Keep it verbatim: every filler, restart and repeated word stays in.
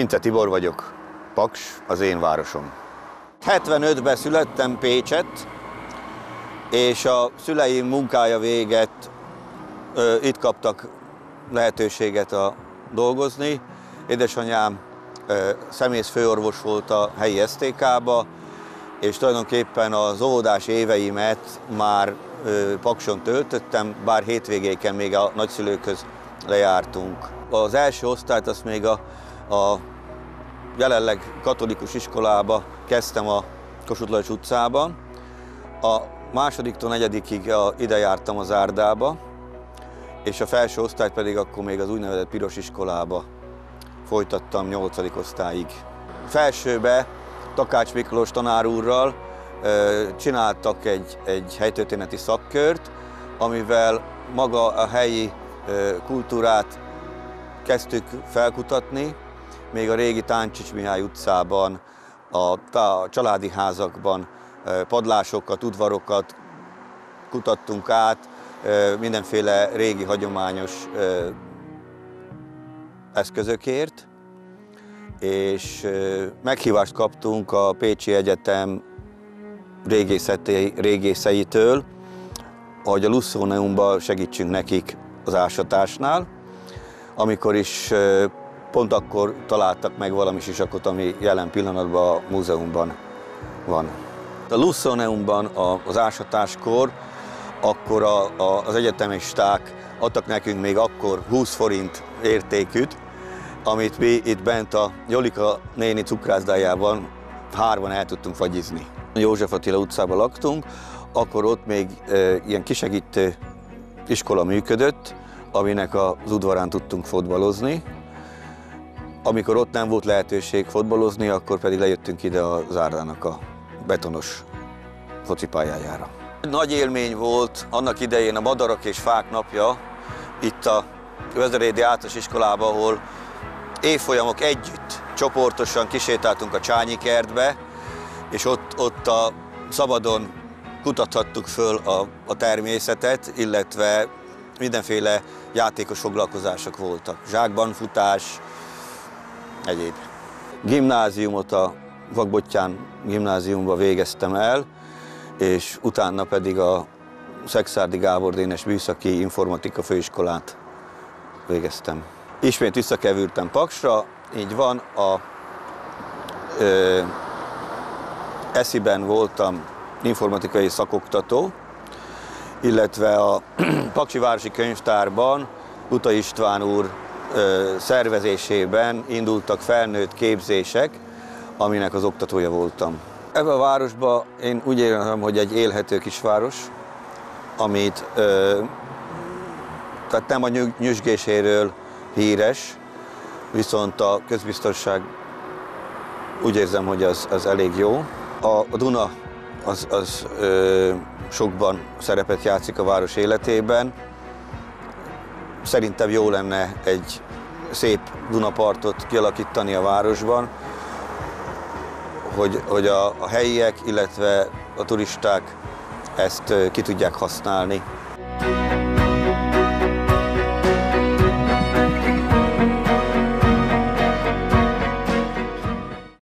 Mince Tibor vagyok, Paks az én városom. hetvenötben születtem Pécsett, és a szüleim munkája véget ö, itt kaptak lehetőséget a dolgozni. Édesanyám ö, szemész főorvos volt a helyi es té ká-ba, és tulajdonképpen az óvodás éveimet már ö, Pakson töltöttem, bár hétvégéken még a nagyszülőkhöz lejártunk. Az első osztályt azt még a, a jelenleg katolikus iskolába kezdtem a Kossuth Lajos utcában. A másodiktól negyedikig ide jártam az Árdába, és a felső osztályt pedig akkor még az úgynevezett piros iskolába folytattam nyolcadik osztályig. Felsőbe Takács Miklós tanár úrral csináltak egy, egy helytörténeti szakkört, amivel maga a helyi kultúrát kezdtük felkutatni, még a régi Táncsics Mihály utcában, a, a családi házakban padlásokat, udvarokat kutattunk át, mindenféle régi hagyományos eszközökért, és meghívást kaptunk a Pécsi Egyetem régészeitől, hogy a Lussóneumban segítsünk nekik az ásatásnál, amikor is pont akkor találtak meg valami sisakot, ami jelen pillanatban a múzeumban van. A Lussóneumban az ásatáskor akkor a, a, az egyetemisták adtak nekünk még akkor húsz forint értékűt, amit mi itt bent a Jolika néni cukrászdájában hárman el tudtunk fagyizni. József Attila utcában laktunk, akkor ott még e, ilyen kisegítő iskola működött, aminek az udvarán tudtunk fotbalozni. Amikor ott nem volt lehetőség fotbalozni, akkor pedig lejöttünk ide az Árdának a betonos focipályájára. Nagy élmény volt annak idején a Madarak és Fák napja itt a Vezéredi Általános Iskolában, ahol évfolyamok együtt, csoportosan kisétáltunk a Csányi kertbe, és ott, ott a szabadon kutathattuk föl a, a természetet, illetve mindenféle játékos foglalkozások voltak. Zsákban futás, egyéb. Gimnáziumot a Vakbottyán gimnáziumba végeztem el, és utána pedig a Szekszárdi Gábor Dénes Műszaki Informatika Főiskolát végeztem. Ismét visszakevültem Paksra, így van, a ö, esziben voltam informatikai szakoktató, illetve a Paksi Városi Könyvtárban Uta István úr ö, szervezésében indultak felnőtt képzések, aminek az oktatója voltam. Ebben a városban én úgy érzem, hogy egy élhető kisváros, amit ö, tehát nem a nyüzsgéséről híres, viszont a közbiztonság úgy érzem, hogy az, az elég jó. A, a Duna az, az ö, sokban szerepet játszik a város életében. Szerintem jó lenne egy szép Dunapartot kialakítani a városban, hogy, hogy a, a helyiek, illetve a turisták ezt ki tudják használni.